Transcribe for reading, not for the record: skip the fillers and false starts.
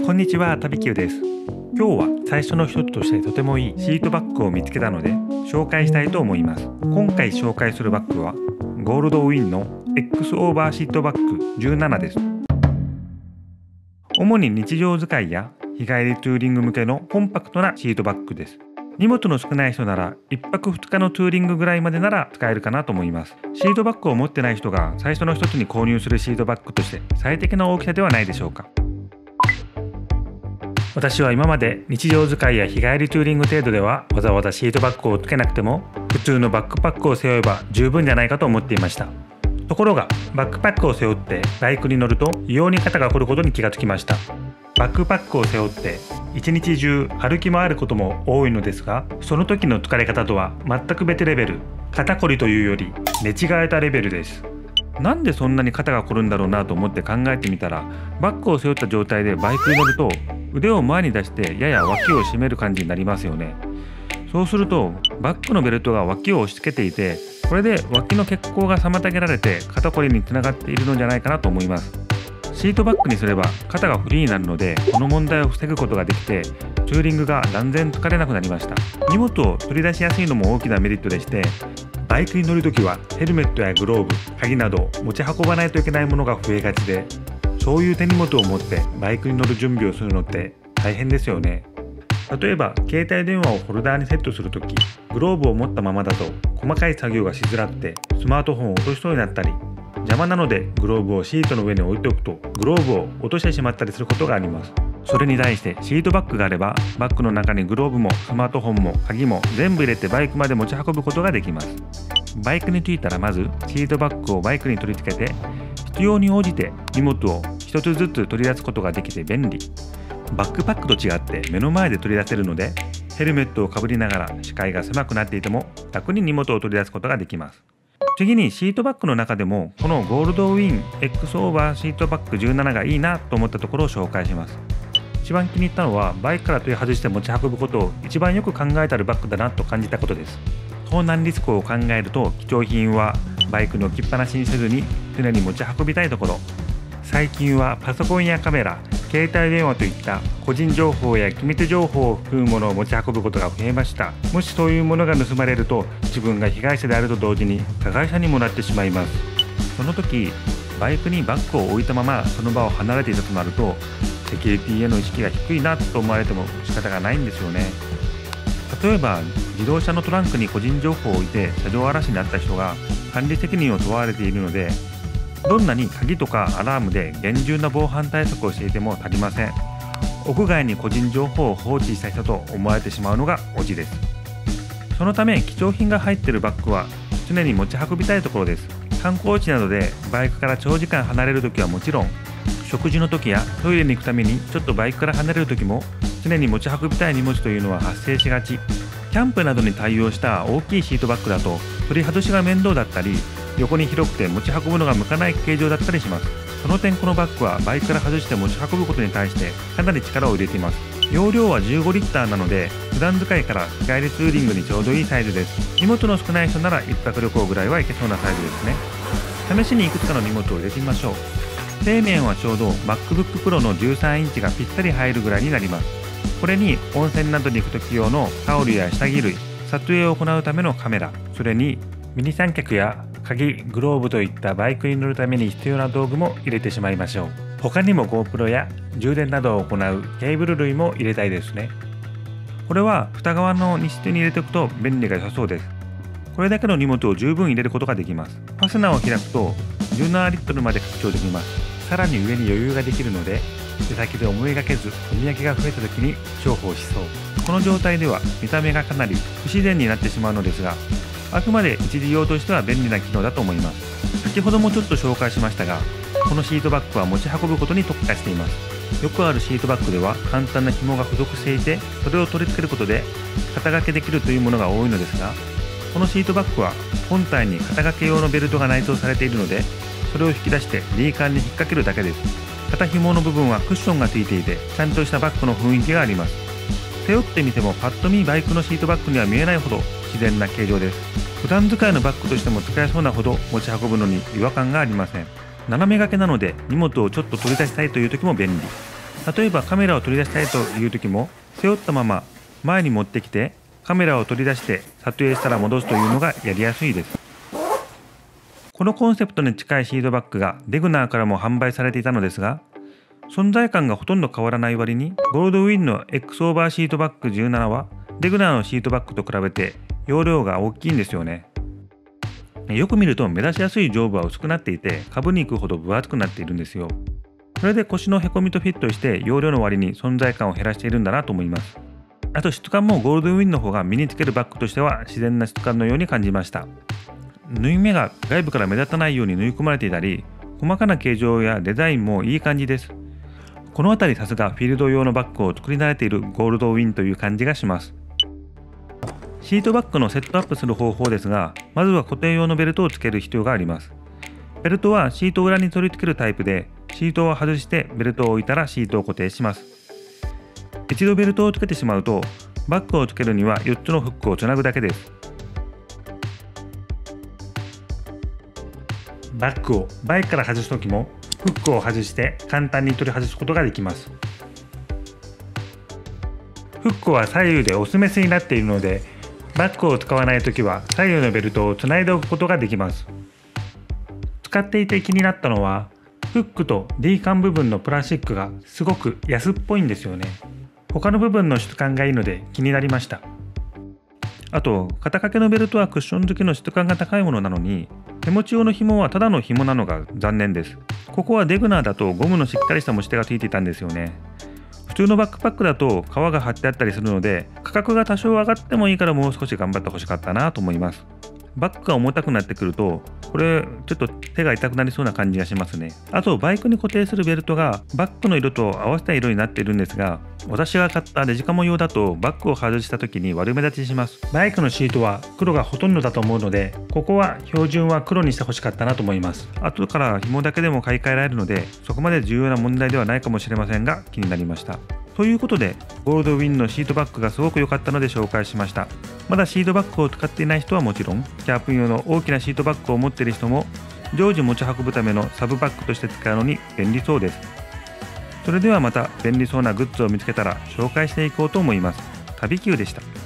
こんにちは、たびきゅうです。今日は最初の一つとしてとてもいいシートバッグを見つけたので紹介したいと思います。今回紹介するバッグはゴールドウィンの X オーバーシートバッグ17です。主に日常使いや日帰りツーリング向けのコンパクトなシートバッグです。荷物の少ない人なら1泊2日のツーリングぐらいまでなら使えるかなと思います。シートバッグを持ってない人が最初の一つに購入するシートバッグとして最適な大きさではないでしょうか。私は今まで日常使いや日帰りツーリング程度ではわざわざシートバッグをつけなくても普通のバックパックを背負えば十分じゃないかと思っていました。ところがバックパックを背負ってバイクに乗ると異様に肩が凝ることに気がつきました。バックパックを背負って一日中歩き回ることも多いのですが、その時の疲れ方とは全く別レベル、肩こりというより寝違えたレベルです。なんでそんなに肩が凝るんだろうなと思って考えてみたら、バッグを背負った状態でバイクに乗ると腕を前に出してやや脇を締める感じになりますよね。そうするとバッグのベルトが脇を押し付けていて、これで脇の血行が妨げられて肩こりにつながっているのじゃないかなと思います。シートバッグにすれば肩がフリーになるのでこの問題を防ぐことができて、ツーリングが断然疲れなくなりました。荷物を取り出しやすいのも大きなメリットでして、バイクに乗るときはヘルメットやグローブ、鍵など持ち運ばないといけないものが増えがちで、そういう手荷物を持ってバイクに乗る準備をするのって大変ですよね。例えば携帯電話をホルダーにセットするとき、グローブを持ったままだと細かい作業がしづらくてスマートフォンを落としそうになったり、邪魔なのでグローブをシートの上に置いておくとグローブを落としてしまったりすることがあります。それに対してシートバッグがあればバッグの中にグローブもスマートフォンも鍵も全部入れてバイクまで持ち運ぶことができます。バイクに着いたらまずシートバッグをバイクに取り付けて、必要に応じて荷物を一つずつ取り出すことができて便利。バックパックと違って目の前で取り出せるので、ヘルメットをかぶりながら視界が狭くなっていても楽に荷物を取り出すことができます。次にシートバッグの中でもこのゴールドウィン X オーバーシートバッグ17がいいなと思ったところを紹介します。一番気に入ったのはバイクから取り外して持ち運ぶことを一番よく考えてあるバッグだなと感じたことです。盗難リスクを考えると貴重品はバイクに置きっぱなしにせずに常に持ち運びたいところ。最近はパソコンやカメラ、携帯電話といった個人情報や機密情報を含むものを持ち運ぶことが増えました。もしそういうものが盗まれると自分が被害者であると同時に加害者にもなってしまいます。その時バイクにバッグを置いたままその場を離れていたとなると、セキュリティへの意識が低いなと思われても仕方がないんですよね。例えば自動車のトランクに個人情報を置いて車上荒らしになった人が管理責任を問われているので、どんなに鍵とかアラームで厳重な防犯対策をしていても足りません。屋外に個人情報を放置した人と思われてしまうのがオチです。そのため貴重品が入っているバッグは常に持ち運びたいところです。観光地などでバイクから長時間離れるときはもちろん、食事の時やトイレに行くためにちょっとバイクから離れる時も常に持ち運びたい荷物というのは発生しがち。キャンプなどに対応した大きいシートバッグだと取り外しが面倒だったり、横に広くて持ち運ぶのが向かない形状だったりします。その点このバッグはバイクから外して持ち運ぶことに対してかなり力を入れています。容量は15リッターなので普段使いから日帰りツーリングにちょうどいいサイズです。荷物の少ない人なら一泊旅行ぐらいはいけそうなサイズですね。試しにいくつかの荷物を入れてみましょう。底面はちょうど MacBook Pro の13インチがぴったり入るぐらいになります。これに温泉などに行く時用のタオルや下着類、撮影を行うためのカメラ、それにミニ三脚や鍵、グローブといったバイクに乗るために必要な道具も入れてしまいましょう。他にも GoPro や充電などを行うケーブル類も入れたいですね。これは蓋側の荷室に入れておくと便利が良さそうです。これだけの荷物を十分入れることができます。ファスナーを開くと17リットルまで拡張できます。さらに上に余裕ができるので手先で思いがけずお土産が増えた時に重宝しそう。この状態では見た目がかなり不自然になってしまうのですが、あくまで一時用としては便利な機能だと思います。先ほどもちょっと紹介しましたが、このシートバッグは持ち運ぶことに特化しています。よくあるシートバッグでは簡単な紐が付属していて、それを取り付けることで肩掛けできるというものが多いのですが、このシートバッグは本体に肩掛け用のベルトが内蔵されているので、それを引き出してリーカーに引っ掛けるだけです。肩紐の部分はクッションがついていてちゃんとしたバッグの雰囲気があります。背負ってみてもパッと見バイクのシートバッグには見えないほど自然な形状です。普段使いのバッグとしても使えそうなほど持ち運ぶのに違和感がありません。斜め掛けなので荷物をちょっと取り出したいという時も便利。 例えばカメラを取り出したいという時も背負ったまま前に持ってきてカメラを取り出して撮影したら戻すというのがやりやすいです。このコンセプトに近いシートバッグがデグナーからも販売されていたのですが、存在感がほとんど変わらない割にゴールドウィンの X オーバーシートバッグ17はデグナーのシートバッグと比べて容量が大きいんですよね。よく見ると目立ちやすい上部は薄くなっていて下部に行くほど分厚くなっているんですよ。それで腰のへこみとフィットして容量の割に存在感を減らしているんだなと思います。あと質感もゴールドウィンの方が身につけるバッグとしては自然な質感のように感じました。縫い目が外部から目立たないように縫い込まれていたり、細かな形状やデザインもいい感じです。この辺りさすがフィールド用のバッグを作り慣れているゴールドウィンという感じがします。シートバッグのセットアップする方法ですが、まずは固定用のベルトをつける必要があります。ベルトはシート裏に取り付けるタイプで、シートを外してベルトを置いたらシートを固定します。一度ベルトをつけてしまうと、バッグをつけるには4つのフックをつなぐだけです。バッグをバイクから外すときもフックを外して簡単に取り外すことができます。フックは左右でオスメスになっているので、バッグを使わないときは左右のベルトをつないでおくことができます。使っていて気になったのは、フックと D カン部分のプラスチックがすごく安っぽいんですよね。他の部分の質感がいいので気になりました。あと、肩掛けのベルトはクッション付きの質感が高いものなのに、手持ち用の紐はただの紐なのが残念です。ここはデグナーだとゴムのしっかりした持ち手がついていたんですよね。普通のバックパックだと革が貼ってあったりするので、価格が多少上がってもいいからもう少し頑張ってほしかったなと思います。バッグが重たくなってくると、これちょっと手が痛くなりそうな感じがしますね。あとバイクに固定するベルトがバッグの色と合わせた色になっているんですが、私が買ったデジカモ用だとバッグを外した時に悪目立ちします。バイクのシートは黒がほとんどだと思うので、ここは標準は黒にしてほしかったなと思います。後から紐だけでも買い替えられるので、そこまで重要な問題ではないかもしれませんが気になりました。ということで、ゴールドウィンのシートバッグがすごく良かったので紹介しました。まだシートバッグを使っていない人はもちろん、キャープ用の大きなシートバッグを持っている人も、常時持ち運ぶためのサブバッグとして使うのに便利そうです。それではまた便利そうなグッズを見つけたら紹介していこうと思います。旅Qでした。